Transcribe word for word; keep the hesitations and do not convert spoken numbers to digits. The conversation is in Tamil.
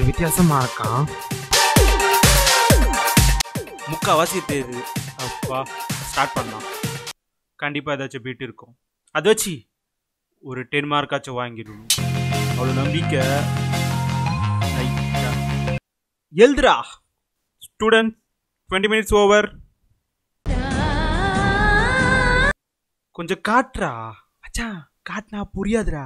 கொஞ்சம் வித்தியாசமா இருக்கான். முக்காவாசி தெரியுது. அப்பா ஸ்டார்ட் பண்ணலாம். கண்டிப்பாக ஏதாச்சும் பீட் இருக்கும். அதை வச்சு ஒரு டென் மார்க்காச்சும் வாங்கிடணும். அவ்வளோ நம்பிக்கை. எழுதுரா ஸ்டூடெண்ட். Twenty minutes over. கொஞ்சம் காட்டுறா அச்சா. காட்டினா புரியாதுரா.